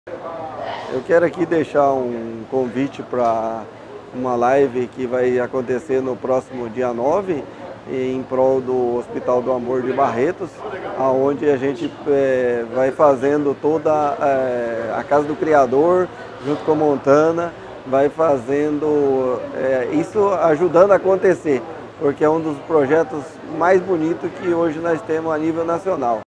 Eu quero aqui deixar um convite para uma live que vai acontecer no próximo dia 9, em prol do Hospital do Amor de Barretos, onde a gente vai fazendo toda a Casa do Criador, junto com a Montana, vai fazendo isso ajudando a acontecer, porque é um dos projetos mais bonitos que hoje nós temos a nível nacional.